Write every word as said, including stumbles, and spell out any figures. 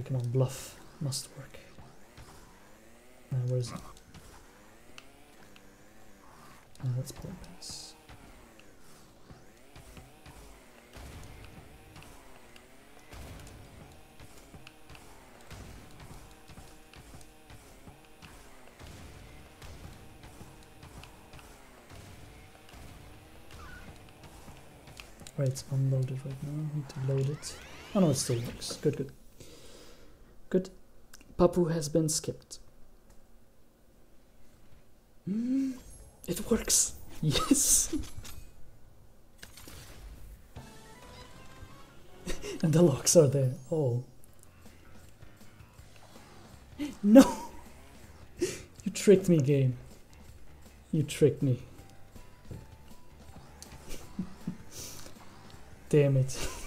Okay, come on, bluff. Must work. Uh, where is it? Uh, let's point pass. Right, it's unloaded right now. I need to load it. Oh no, it still works. Good, good. Good. Papu has been skipped. Mm, it works. Yes. And the locks are there. Oh. No! You tricked me, game. You tricked me. Damn it.